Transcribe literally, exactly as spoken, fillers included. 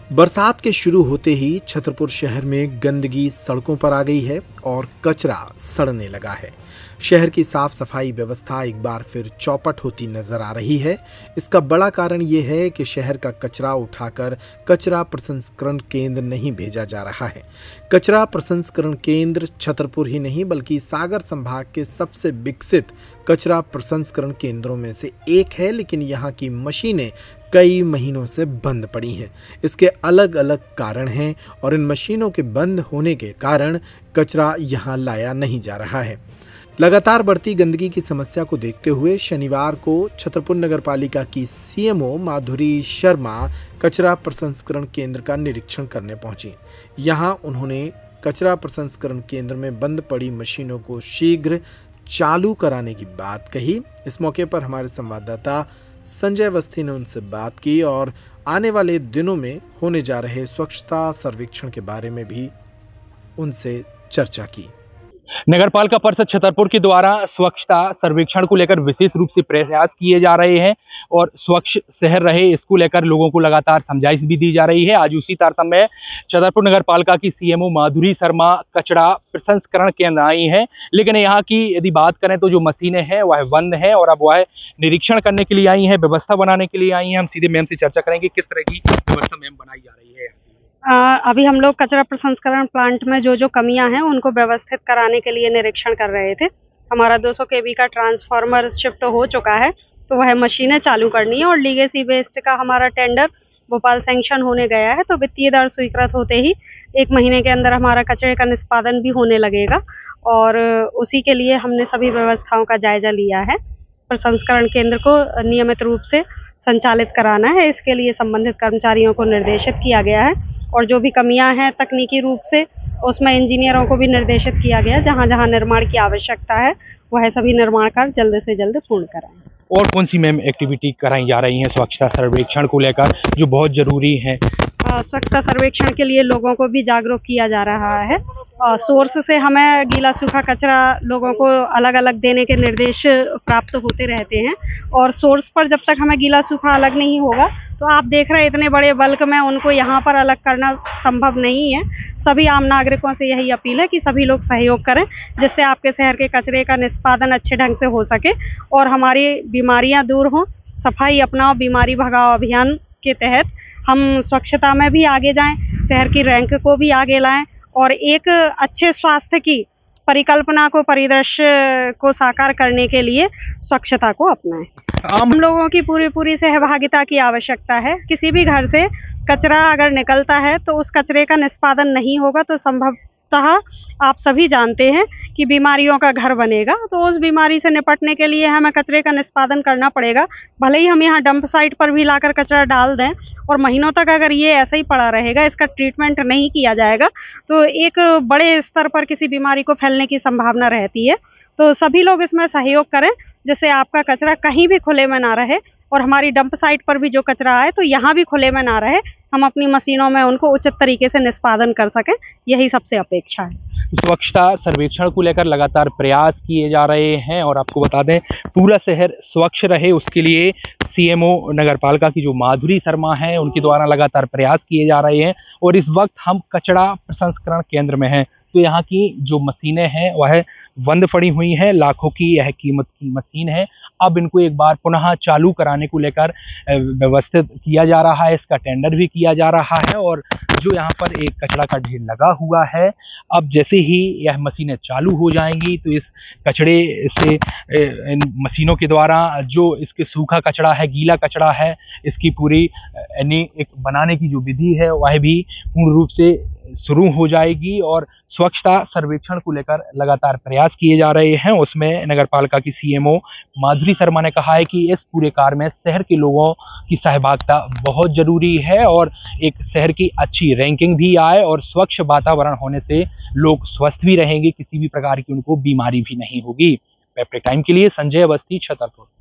बरसात के शुरू होते ही छतरपुर शहर में गंदगी सड़कों पर आ गई है और कचरा सड़ने लगा है। शहर की साफ सफाई व्यवस्था एक बार फिर चौपट होती नजर आ रही है। इसका बड़ा कारण ये है कि शहर का कचरा उठाकर कचरा प्रसंस्करण केंद्र नहीं भेजा जा रहा है। कचरा प्रसंस्करण केंद्र छतरपुर ही नहीं बल्कि सागर संभाग के सबसे विकसित कचरा प्रसंस्करण केंद्रों में से एक है, लेकिन यहाँ की मशीनें कई महीनों से बंद पड़ी हैं। इसके अलग अलग कारण हैं और इन मशीनों के बंद होने के कारण कचरा यहाँ लाया नहीं जा रहा है। लगातार बढ़ती गंदगी की समस्या को देखते हुए शनिवार को छतरपुर नगर पालिका की सीएमओ माधुरी शर्मा कचरा प्रसंस्करण केंद्र का निरीक्षण करने पहुंची। यहां उन्होंने कचरा प्रसंस्करण केंद्र में बंद पड़ी मशीनों को शीघ्र चालू कराने की बात कही। इस मौके पर हमारे संवाददाता संजय अवस्थी ने उनसे बात की और आने वाले दिनों में होने जा रहे स्वच्छता सर्वेक्षण के बारे में भी उनसे चर्चा की। नगर पालिका परिषद छतरपुर के द्वारा स्वच्छता सर्वेक्षण को लेकर विशेष रूप से प्रयास किए जा रहे हैं और स्वच्छ शहर रहे इसको लेकर लोगों को लगातार समझाइश भी दी जा रही है। आज उसी तारतम्य में छतरपुर नगर पालिका की सीएमओ माधुरी शर्मा कचरा प्रसंस्करण केंद्र आई हैं, लेकिन यहाँ की यदि बात करें तो जो मशीनें हैं वह बंद हैं और अब वह निरीक्षण करने के लिए आई हैं, व्यवस्था बनाने के लिए आई हैं। हम सीधे मैम से चर्चा करेंगे किस तरह की व्यवस्था मैम बनाई जा रही है। आ, अभी हम लोग कचरा प्रसंस्करण प्लांट में जो जो कमियां हैं उनको व्यवस्थित कराने के लिए निरीक्षण कर रहे थे। हमारा दो सौ केवी का ट्रांसफार्मर शिफ्ट हो चुका है, तो वह मशीनें चालू करनी है और लीगेसी वेस्ट का हमारा टेंडर भोपाल सैंक्शन होने गया है, तो वित्तीय दर स्वीकृत होते ही एक महीने के अंदर हमारा कचरे का निष्पादन भी होने लगेगा और उसी के लिए हमने सभी व्यवस्थाओं का जायजा लिया है। प्रसंस्करण केंद्र को नियमित रूप से संचालित कराना है, इसके लिए संबंधित कर्मचारियों को निर्देशित किया गया है और जो भी कमियां हैं तकनीकी रूप से उसमें इंजीनियरों को भी निर्देशित किया गया। जहां जहां निर्माण की आवश्यकता है वह सभी निर्माण कार्य जल्द से जल्द पूर्ण कराएं। और कौन सी मैम एक्टिविटी कराई जा रही हैं स्वच्छता सर्वेक्षण को लेकर जो बहुत जरूरी है? स्वच्छता सर्वेक्षण के लिए लोगों को भी जागरूक किया जा रहा है। सोर्स से हमें गीला सूखा कचरा लोगों को अलग अलग देने के निर्देश प्राप्त होते रहते हैं और सोर्स पर जब तक हमें गीला सूखा अलग नहीं होगा तो आप देख रहे हैं इतने बड़े बल्क में उनको यहाँ पर अलग करना संभव नहीं है। सभी आम नागरिकों से यही अपील है कि सभी लोग सहयोग करें जिससे आपके शहर के कचरे का निष्पादन अच्छे ढंग से हो सके और हमारी बीमारियां दूर हों। सफाई अपनाओ बीमारी भगाओ अभियान के तहत हम स्वच्छता में भी आगे जाएं, शहर की रैंक को भी आगे लाएं और एक अच्छे स्वास्थ्य की परिकल्पना को परिदृश्य को साकार करने के लिए स्वच्छता को अपनाएं। हम लोगों की पूरी पूरी सहभागिता की आवश्यकता है। किसी भी घर से कचरा अगर निकलता है तो उस कचरे का निष्पादन नहीं होगा तो संभवतः आप सभी जानते हैं कि बीमारियों का घर बनेगा। तो उस बीमारी से निपटने के लिए हमें कचरे का निष्पादन करना पड़ेगा। भले ही हम यहाँ डंप साइट पर भी लाकर कचरा डाल दें और महीनों तक अगर ये ऐसा ही पड़ा रहेगा, इसका ट्रीटमेंट नहीं किया जाएगा तो एक बड़े स्तर पर किसी बीमारी को फैलने की संभावना रहती है। तो सभी लोग इसमें सहयोग करें जिससे आपका कचरा कहीं भी खुले में ना रहे और हमारी डंप साइट पर भी जो कचरा आए तो यहाँ भी खुले में ना रहे, हम अपनी मशीनों में उनको उचित तरीके से निष्पादन कर सकें, यही सबसे अपेक्षा है। स्वच्छता सर्वेक्षण को लेकर लगातार प्रयास किए जा रहे हैं और आपको बता दें पूरा शहर स्वच्छ रहे उसके लिए सीएमओ नगर पालिका की जो माधुरी शर्मा है उनके द्वारा लगातार प्रयास किए जा रहे हैं। और इस वक्त हम कचरा प्रसंस्करण केंद्र में हैं तो यहाँ की जो मशीनें हैं वह बंद पड़ी हुई हैं। लाखों की यह कीमत की मशीन है। अब इनको एक बार पुनः चालू कराने को लेकर व्यवस्थित किया जा रहा है, इसका टेंडर भी किया जा रहा है और जो यहाँ पर एक कचरा का ढेर लगा हुआ है, अब जैसे ही यह मशीनें चालू हो जाएंगी तो इस कचरे से इन मशीनों के द्वारा जो इसके सूखा कचरा है, गीला कचरा है, इसकी पूरी यानी एक बनाने की जो विधि है वह भी पूर्ण रूप से शुरू हो जाएगी। और स्वच्छता सर्वेक्षण को लेकर लगातार प्रयास किए जा रहे हैं। उसमें नगर पालिका की सीएमओ माधुरी शर्मा ने कहा है कि इस पूरे कार्य में शहर के लोगों की सहभागिता बहुत जरूरी है और एक शहर की अच्छी रैंकिंग भी आए और स्वच्छ वातावरण होने से लोग स्वस्थ भी रहेंगे, किसी भी प्रकार की उनको बीमारी भी नहीं होगी। पेप्टे टाइम के लिए संजय अवस्थी, छतरपुर।